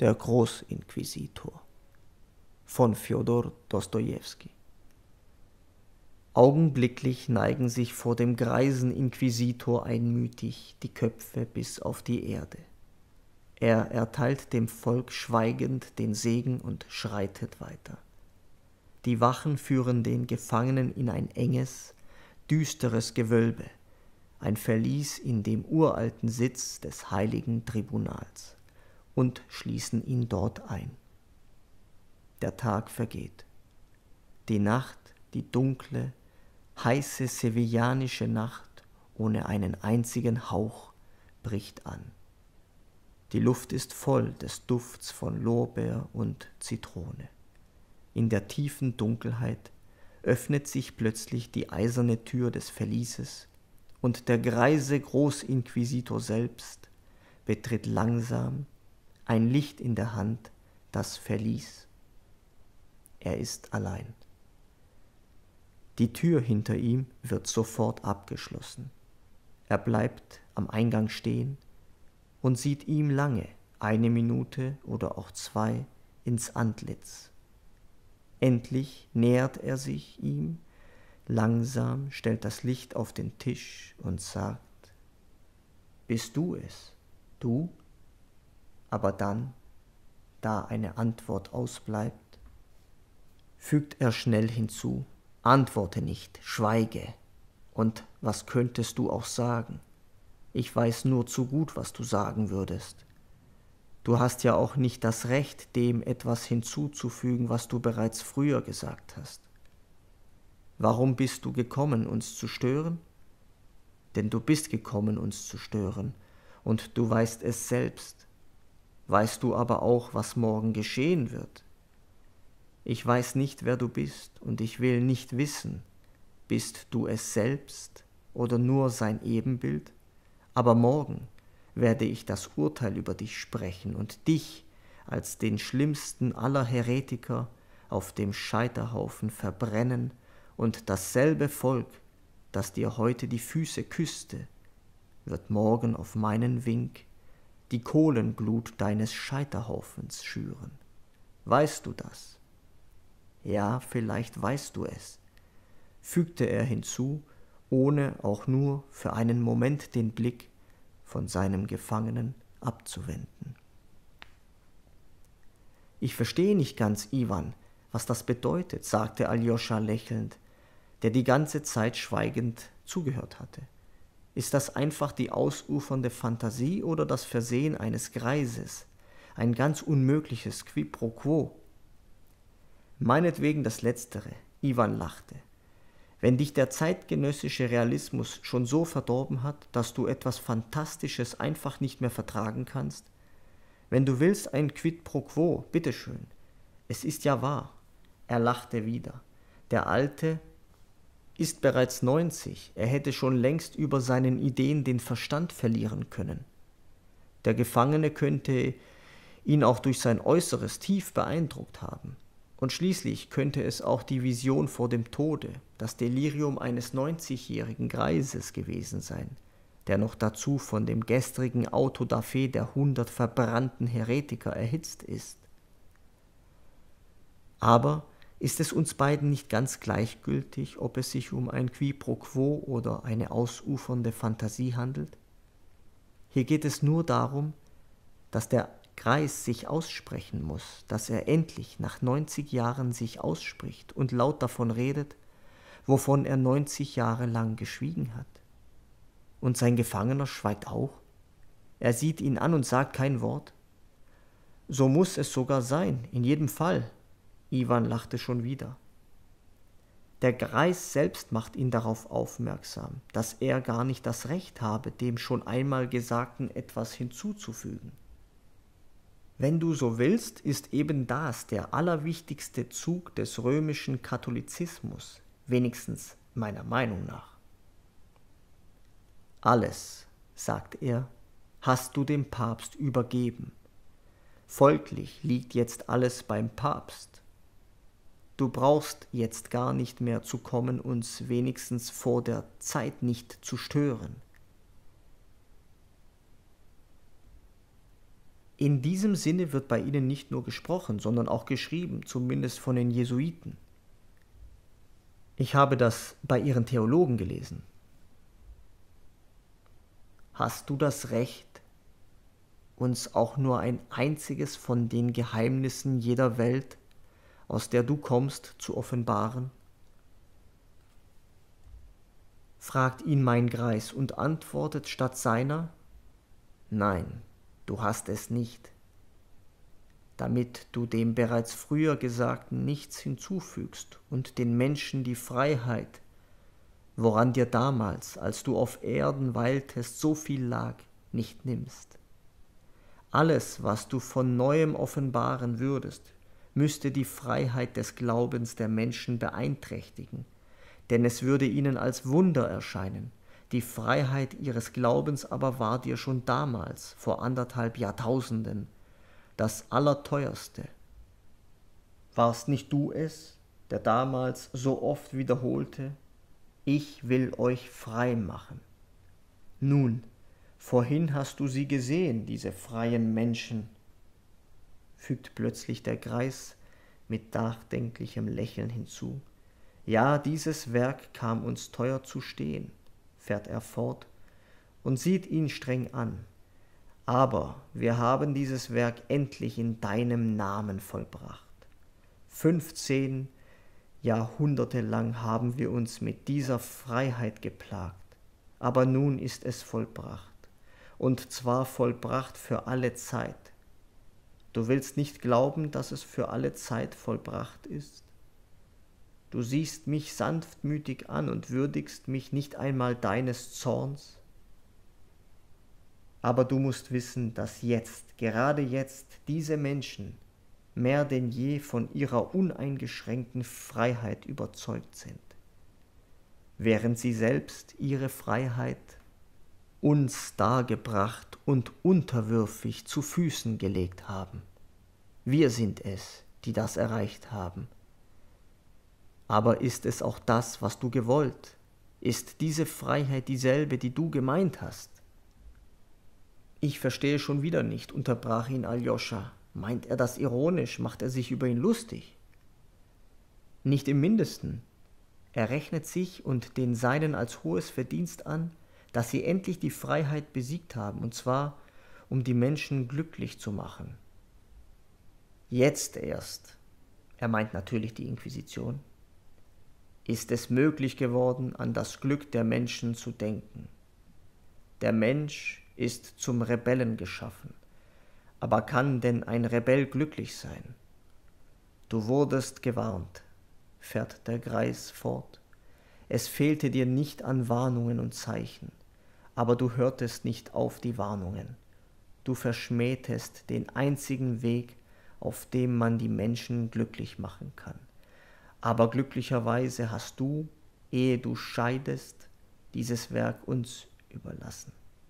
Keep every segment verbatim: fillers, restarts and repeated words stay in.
Der Großinquisitor von Fjodor Dostojewski. Augenblicklich neigen sich vor dem greisen Inquisitor einmütig die Köpfe bis auf die Erde. Er erteilt dem Volk schweigend den Segen und schreitet weiter. Die Wachen führen den Gefangenen in ein enges, düsteres Gewölbe, ein Verlies in dem uralten Sitz des heiligen Tribunals, und schließen ihn dort ein. Der Tag vergeht. Die Nacht, die dunkle, heiße sevillanische Nacht ohne einen einzigen Hauch, bricht an. Die Luft ist voll des Dufts von Lorbeer und Zitrone. In der tiefen Dunkelheit öffnet sich plötzlich die eiserne Tür des Verlieses und der greise Großinquisitor selbst betritt langsam, ein Licht in der Hand, das Verlies. Er ist allein. Die Tür hinter ihm wird sofort abgeschlossen. Er bleibt am Eingang stehen und sieht ihm lange, eine Minute oder auch zwei, ins Antlitz. Endlich nähert er sich ihm, langsam stellt das Licht auf den Tisch und sagt: »Bist du es, du?« Aber dann, da eine Antwort ausbleibt, fügt er schnell hinzu: »Antworte nicht, schweige. Und was könntest du auch sagen? Ich weiß nur zu gut, was du sagen würdest. Du hast ja auch nicht das Recht, dem etwas hinzuzufügen, was du bereits früher gesagt hast. Warum bist du gekommen, uns zu stören? Denn du bist gekommen, uns zu stören, und du weißt es selbst. Weißt du aber auch, was morgen geschehen wird? Ich weiß nicht, wer du bist, und ich will nicht wissen, bist du es selbst oder nur sein Ebenbild? Aber morgen werde ich das Urteil über dich sprechen und dich als den schlimmsten aller Heretiker auf dem Scheiterhaufen verbrennen, und dasselbe Volk, das dir heute die Füße küsste, wird morgen auf meinen Wink die Kohlenglut deines Scheiterhaufens schüren. Weißt du das? Ja, vielleicht weißt du es«, fügte er hinzu, ohne auch nur für einen Moment den Blick von seinem Gefangenen abzuwenden. »Ich verstehe nicht ganz, Iwan, was das bedeutet«, sagte Aljoscha lächelnd, der die ganze Zeit schweigend zugehört hatte. »Ist das einfach die ausufernde Fantasie oder das Versehen eines Greises, ein ganz unmögliches Qui pro quo?« »Meinetwegen das Letztere«, Iwan lachte. »Wenn dich der zeitgenössische Realismus schon so verdorben hat, dass du etwas Fantastisches einfach nicht mehr vertragen kannst, wenn du willst ein Quid pro quo, bitteschön. Es ist ja wahr.« Er lachte wieder. Der Alte ist bereits neunzig, er hätte schon längst über seinen Ideen den Verstand verlieren können. Der Gefangene könnte ihn auch durch sein Äußeres tief beeindruckt haben. Und schließlich könnte es auch die Vision vor dem Tode, das Delirium eines neunzigjährigen Greises gewesen sein, der noch dazu von dem gestrigen Auto da fe der hundert verbrannten Heretiker erhitzt ist. Aber ist es uns beiden nicht ganz gleichgültig, ob es sich um ein Qui pro quo oder eine ausufernde Fantasie handelt? Hier geht es nur darum, dass der Greis sich aussprechen muss, dass er endlich nach neunzig Jahren sich ausspricht und laut davon redet, wovon er neunzig Jahre lang geschwiegen hat. Und sein Gefangener schweigt auch. Er sieht ihn an und sagt kein Wort. So muss es sogar sein, in jedem Fall. Iwan lachte schon wieder. Der Greis selbst macht ihn darauf aufmerksam, dass er gar nicht das Recht habe, dem schon einmal Gesagten etwas hinzuzufügen. Wenn du so willst, ist eben das der allerwichtigste Zug des römischen Katholizismus, wenigstens meiner Meinung nach. Alles, sagt er, hast du dem Papst übergeben. Folglich liegt jetzt alles beim Papst. Du brauchst jetzt gar nicht mehr zu kommen, uns wenigstens vor der Zeit nicht zu stören. In diesem Sinne wird bei ihnen nicht nur gesprochen, sondern auch geschrieben, zumindest von den Jesuiten. Ich habe das bei ihren Theologen gelesen. Hast du das Recht, uns auch nur ein einziges von den Geheimnissen jeder Welt, aus der du kommst, zu offenbaren? Fragt ihn mein Greis und antwortet statt seiner: Nein, du hast es nicht, damit du dem bereits früher Gesagten nichts hinzufügst und den Menschen die Freiheit, woran dir damals, als du auf Erden weiltest, so viel lag, nicht nimmst. Alles, was du von Neuem offenbaren würdest, müsste die Freiheit des Glaubens der Menschen beeinträchtigen, denn es würde ihnen als Wunder erscheinen. Die Freiheit ihres Glaubens aber war dir schon damals, vor anderthalb Jahrtausenden, das Allerteuerste. Warst nicht du es, der damals so oft wiederholte: Ich will euch frei machen? Nun, vorhin hast du sie gesehen, diese freien Menschen, fügt plötzlich der Greis mit nachdenklichem Lächeln hinzu. Ja, dieses Werk kam uns teuer zu stehen, fährt er fort und sieht ihn streng an. Aber wir haben dieses Werk endlich in deinem Namen vollbracht. Fünfzehn Jahrhunderte lang haben wir uns mit dieser Freiheit geplagt, aber nun ist es vollbracht, und zwar vollbracht für alle Zeit. Du willst nicht glauben, dass es für alle Zeit vollbracht ist? Du siehst mich sanftmütig an und würdigst mich nicht einmal deines Zorns? Aber du musst wissen, dass jetzt, gerade jetzt, diese Menschen mehr denn je von ihrer uneingeschränkten Freiheit überzeugt sind, während sie selbst ihre Freiheit uns dargebracht und unterwürfig zu Füßen gelegt haben. Wir sind es, die das erreicht haben. Aber ist es auch das, was du gewollt? Ist diese Freiheit dieselbe, die du gemeint hast? Ich verstehe schon wieder nicht, unterbrach ihn Aljoscha. Meint er das ironisch? Macht er sich über ihn lustig? Nicht im Mindesten. Er rechnet sich und den Seinen als hohes Verdienst an, dass sie endlich die Freiheit besiegt haben, und zwar, um die Menschen glücklich zu machen. Jetzt erst, er meint natürlich die Inquisition, ist es möglich geworden, an das Glück der Menschen zu denken. Der Mensch ist zum Rebellen geschaffen. Aber kann denn ein Rebell glücklich sein? Du wurdest gewarnt, fährt der Greis fort. Es fehlte dir nicht an Warnungen und Zeichen, aber du hörtest nicht auf die Warnungen. Du verschmähtest den einzigen Weg, auf dem man die Menschen glücklich machen kann. Aber glücklicherweise hast du, ehe du scheidest, dieses Werk uns überlassen.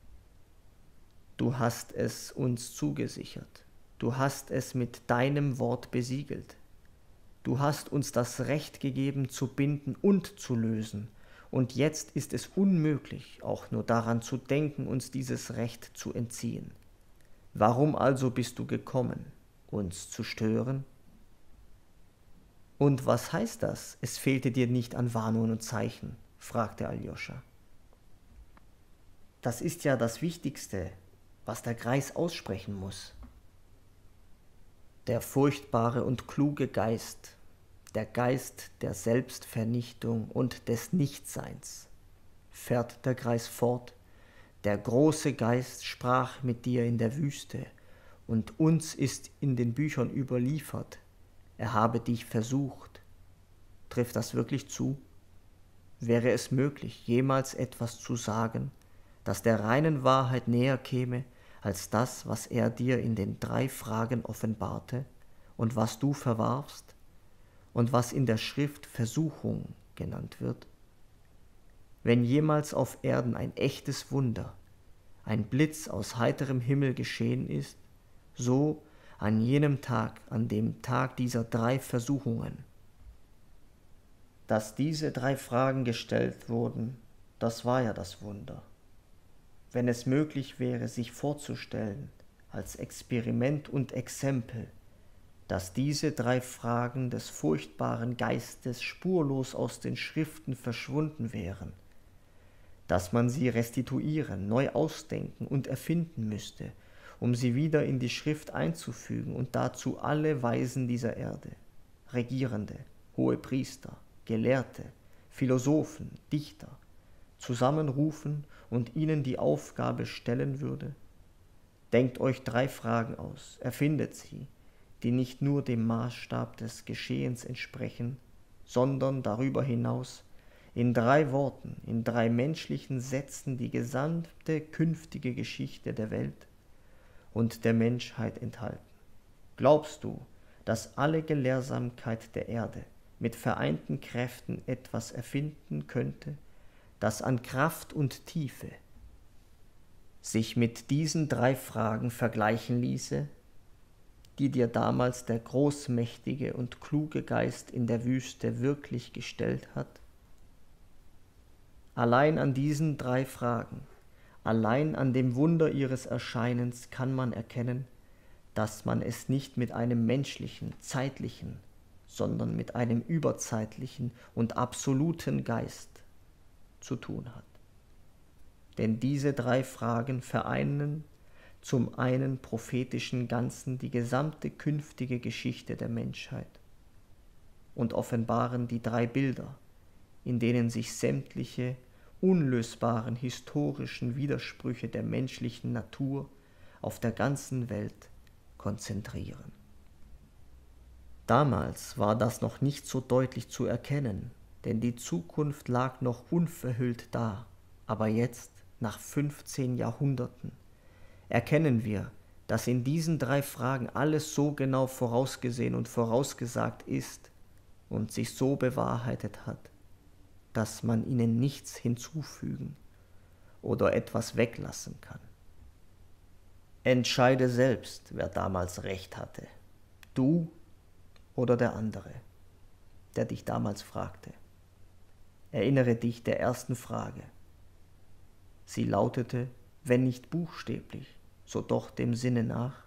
Du hast es uns zugesichert, du hast es mit deinem Wort besiegelt. Du hast uns das Recht gegeben, zu binden und zu lösen, und jetzt ist es unmöglich, auch nur daran zu denken, uns dieses Recht zu entziehen. Warum also bist du gekommen, uns zu stören? Und was heißt das, es fehlte dir nicht an Warnungen und Zeichen? Fragte Aljoscha. Das ist ja das Wichtigste, was der Greis aussprechen muss. Der furchtbare und kluge Geist, der Geist der Selbstvernichtung und des Nichtseins, fährt der Greis fort, der große Geist sprach mit dir in der Wüste, und uns ist in den Büchern überliefert, er habe dich versucht. Trifft das wirklich zu? Wäre es möglich, jemals etwas zu sagen, das der reinen Wahrheit näher käme, als das, was er dir in den drei Fragen offenbarte und was du verwarfst und was in der Schrift Versuchung genannt wird? Wenn jemals auf Erden ein echtes Wunder, ein Blitz aus heiterem Himmel geschehen ist, so an jenem Tag, an dem Tag dieser drei Versuchungen. Dass diese drei Fragen gestellt wurden, das war ja das Wunder. Wenn es möglich wäre, sich vorzustellen, als Experiment und Exempel, dass diese drei Fragen des furchtbaren Geistes spurlos aus den Schriften verschwunden wären, dass man sie restituieren, neu ausdenken und erfinden müsste, um sie wieder in die Schrift einzufügen und dazu alle Weisen dieser Erde, Regierende, Hohepriester, Gelehrte, Philosophen, Dichter, zusammenrufen und ihnen die Aufgabe stellen würde? Denkt euch drei Fragen aus, erfindet sie, die nicht nur dem Maßstab des Geschehens entsprechen, sondern darüber hinaus in drei Worten, in drei menschlichen Sätzen die gesamte künftige Geschichte der Welt und der Menschheit enthalten. Glaubst du, dass alle Gelehrsamkeit der Erde mit vereinten Kräften etwas erfinden könnte, das an Kraft und Tiefe sich mit diesen drei Fragen vergleichen ließe, die dir damals der großmächtige und kluge Geist in der Wüste wirklich gestellt hat? Allein an diesen drei Fragen, allein an dem Wunder ihres Erscheinens kann man erkennen, dass man es nicht mit einem menschlichen, zeitlichen, sondern mit einem überzeitlichen und absoluten Geist zu tun hat. Denn diese drei Fragen vereinen zum einen prophetischen Ganzen die gesamte künftige Geschichte der Menschheit und offenbaren die drei Bilder, in denen sich sämtliche unlösbaren historischen Widersprüche der menschlichen Natur auf der ganzen Welt konzentrieren. Damals war das noch nicht so deutlich zu erkennen, denn die Zukunft lag noch unverhüllt da, aber jetzt, nach fünfzehn Jahrhunderten, erkennen wir, dass in diesen drei Fragen alles so genau vorausgesehen und vorausgesagt ist und sich so bewahrheitet hat, dass man ihnen nichts hinzufügen oder etwas weglassen kann. Entscheide selbst, wer damals recht hatte, du oder der andere, der dich damals fragte. Erinnere dich der ersten Frage. Sie lautete, wenn nicht buchstäblich, so doch dem Sinne nach: